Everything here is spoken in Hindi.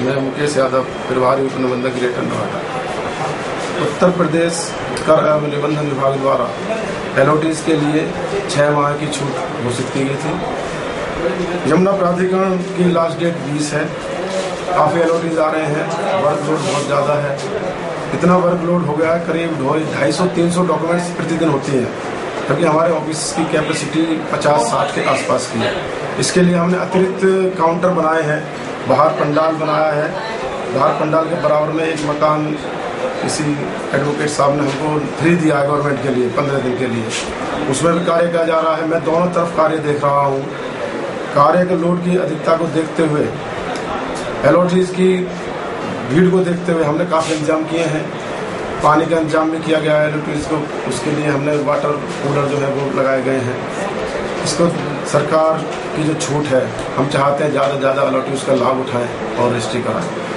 मैं मुकेश यादव, प्रभारी उप निबंधक ग्रेटर नोएडा। उत्तर प्रदेश कर निबंधन विभाग द्वारा एलओटीज के लिए 6 माह की छूट घोषित की गई थी। यमुना प्राधिकरण की लास्ट डेट 20 है। काफ़ी एलओटीज आ रहे हैं, वर्कलोड बहुत ज़्यादा है। इतना वर्कलोड हो गया है, करीब 250-300 डॉक्यूमेंट्स प्रतिदिन होती हैं, क्योंकि हमारे ऑफिस की कैपेसिटी 50-60 के आसपास की है। इसके लिए हमने अतिरिक्त काउंटर बनाए हैं, बाहर पंडाल बनाया है। बाहर पंडाल के बराबर में एक मकान किसी एडवोकेट साहब ने हमको फ्री दिया है गवर्नमेंट के लिए 15 दिन के लिए। उसमें भी कार्य किया जा रहा है। मैं दोनों तरफ कार्य देख रहा हूँ। कार्य के लोड की अधिकता को देखते हुए, एलओटीज की भीड़ को देखते हुए हमने काफ़ी इंतजाम किए हैं। पानी का इंतजाम भी किया गया है एलओटीज को, उसके लिए हमने वाटर कूलर जो है वो लगाए गए हैं। इसको सरकार की जो छूट है, हम चाहते हैं ज़्यादा से ज़्यादा एलओटीज का लाभ उठाएं और रजिस्ट्री कराएं।